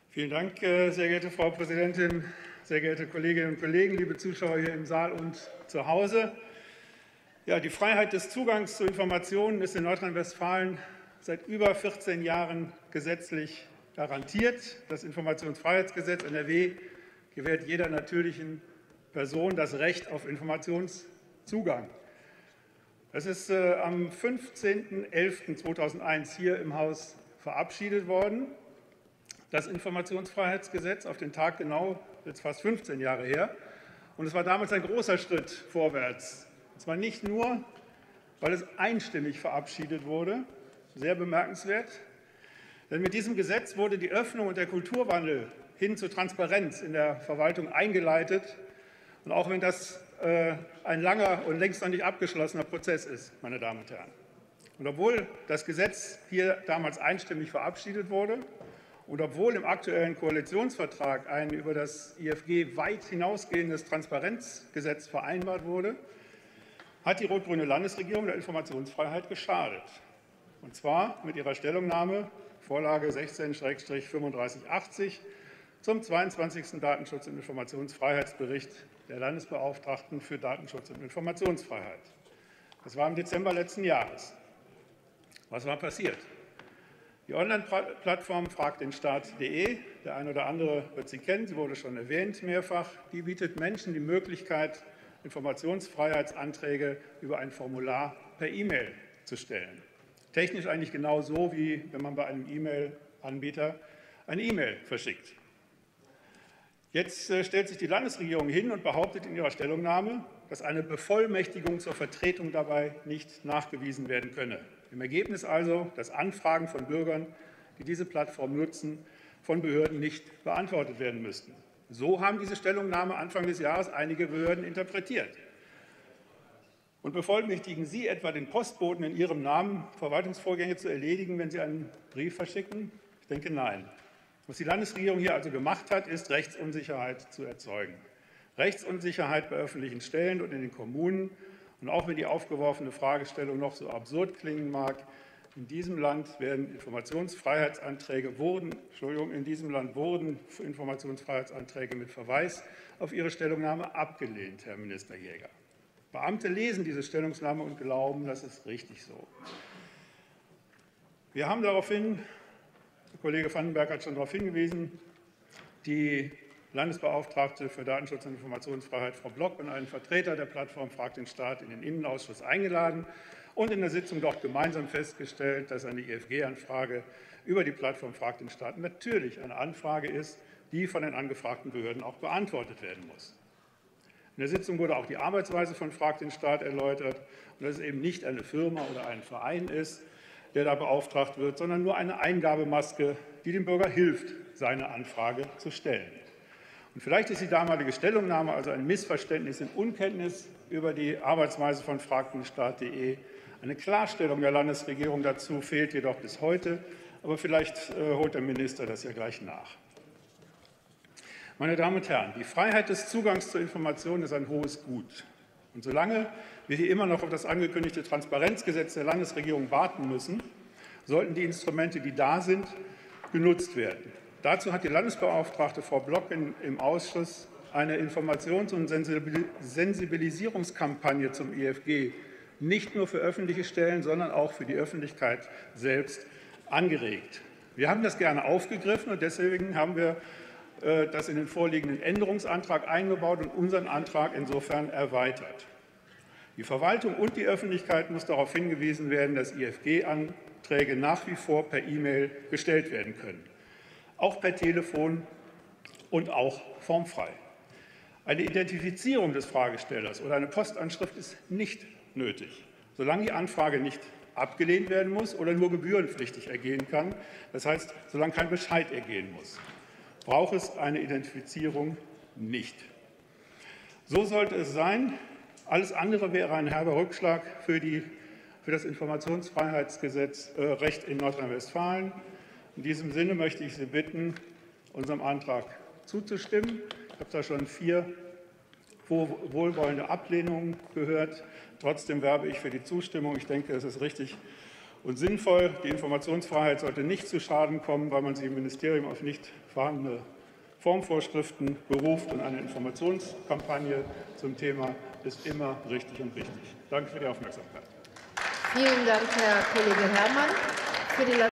Vielen Dank, sehr geehrte Frau Präsidentin, sehr geehrte Kolleginnen und Kollegen, liebe Zuschauer hier im Saal und zu Hause. Ja, die Freiheit des Zugangs zu Informationen ist in Nordrhein-Westfalen seit über 14 Jahren gesetzlich garantiert. Das Informationsfreiheitsgesetz NRW gewährt jeder natürlichen Person das Recht auf Informationszugang. Es ist am 15.11.2001 hier im Haus verabschiedet worden. Das Informationsfreiheitsgesetz auf den Tag genau, jetzt fast 15 Jahre her. Und es war damals ein großer Schritt vorwärts. Und zwar nicht nur, weil es einstimmig verabschiedet wurde, sehr bemerkenswert, denn mit diesem Gesetz wurde die Öffnung und der Kulturwandel hin zur Transparenz in der Verwaltung eingeleitet. Und auch wenn das ein langer und längst noch nicht abgeschlossener Prozess ist, meine Damen und Herren. Und obwohl das Gesetz hier damals einstimmig verabschiedet wurde, und obwohl im aktuellen Koalitionsvertrag ein über das IFG weit hinausgehendes Transparenzgesetz vereinbart wurde, hat die rot-grüne Landesregierung der Informationsfreiheit geschadet. Und zwar mit ihrer Stellungnahme, Vorlage 16-3580, zum 22. Datenschutz- und Informationsfreiheitsbericht der Landesbeauftragten für Datenschutz und Informationsfreiheit. Das war im Dezember letzten Jahres. Was war passiert? Die Online-Plattform fragtdenstaat.de, der eine oder andere wird sie kennen, sie wurde schon erwähnt mehrfach, die bietet Menschen die Möglichkeit, Informationsfreiheitsanträge über ein Formular per E-Mail zu stellen. Technisch eigentlich genau so, wie wenn man bei einem E-Mail-Anbieter eine E-Mail verschickt. Jetzt stellt sich die Landesregierung hin und behauptet in ihrer Stellungnahme, dass eine Bevollmächtigung zur Vertretung dabei nicht nachgewiesen werden könne. Im Ergebnis also, dass Anfragen von Bürgern, die diese Plattform nutzen, von Behörden nicht beantwortet werden müssten. So haben diese Stellungnahme Anfang des Jahres einige Behörden interpretiert. Und bevollmächtigen Sie etwa den Postboten in Ihrem Namen, Verwaltungsvorgänge zu erledigen, wenn Sie einen Brief verschicken? Ich denke, nein. Was die Landesregierung hier also gemacht hat, ist, Rechtsunsicherheit zu erzeugen. Rechtsunsicherheit bei öffentlichen Stellen und in den Kommunen. Und auch wenn die aufgeworfene Fragestellung noch so absurd klingen mag, in diesem Land wurden Informationsfreiheitsanträge mit Verweis auf Ihre Stellungnahme abgelehnt, Herr Minister Jäger. Beamte lesen diese Stellungnahme und glauben, das ist richtig so. Wir haben daraufhin, der Kollege Vandenberg hat schon darauf hingewiesen, die Landesbeauftragte für Datenschutz und Informationsfreiheit, Frau Block, und einen Vertreter der Plattform Fragt den Staat in den Innenausschuss eingeladen und in der Sitzung dort gemeinsam festgestellt, dass eine IFG-Anfrage über die Plattform Fragt den Staat natürlich eine Anfrage ist, die von den angefragten Behörden auch beantwortet werden muss. In der Sitzung wurde auch die Arbeitsweise von Fragt den Staat erläutert und dass es eben nicht eine Firma oder ein Verein ist, der da beauftragt wird, sondern nur eine Eingabemaske, die dem Bürger hilft, seine Anfrage zu stellen. Und vielleicht ist die damalige Stellungnahme also ein Missverständnis in Unkenntnis über die Arbeitsweise von fragtdenstaat.de. Eine Klarstellung der Landesregierung dazu fehlt jedoch bis heute, aber vielleicht holt der Minister das ja gleich nach. Meine Damen und Herren, die Freiheit des Zugangs zu Informationen ist ein hohes Gut. Und solange wir hier immer noch auf das angekündigte Transparenzgesetz der Landesregierung warten müssen, sollten die Instrumente, die da sind, genutzt werden. Dazu hat die Landesbeauftragte Frau Block im Ausschuss eine Informations- und Sensibilisierungskampagne zum IFG nicht nur für öffentliche Stellen, sondern auch für die Öffentlichkeit selbst angeregt. Wir haben das gerne aufgegriffen und deswegen haben wir das in den vorliegenden Änderungsantrag eingebaut und unseren Antrag insofern erweitert. Die Verwaltung und die Öffentlichkeit muss darauf hingewiesen werden, dass IFG-Anträge nach wie vor per E-Mail gestellt werden können, auch per Telefon und auch formfrei. Eine Identifizierung des Fragestellers oder eine Postanschrift ist nicht nötig, solange die Anfrage nicht abgelehnt werden muss oder nur gebührenpflichtig ergehen kann, das heißt, solange kein Bescheid ergehen muss, braucht es eine Identifizierung nicht. So sollte es sein. Alles andere wäre ein herber Rückschlag für das Informationsfreiheitsgesetz Recht in Nordrhein-Westfalen. In diesem Sinne möchte ich Sie bitten, unserem Antrag zuzustimmen. Ich habe da schon 4 wohlwollende Ablehnungen gehört. Trotzdem werbe ich für die Zustimmung. Ich denke, es ist richtig und sinnvoll. Die Informationsfreiheit sollte nicht zu Schaden kommen, weil man sich im Ministerium auf nicht vorhandene Formvorschriften beruft. Und eine Informationskampagne zum Thema ist immer richtig und wichtig. Danke für die Aufmerksamkeit. Vielen Dank, Herr Kollege Herrmann. Für die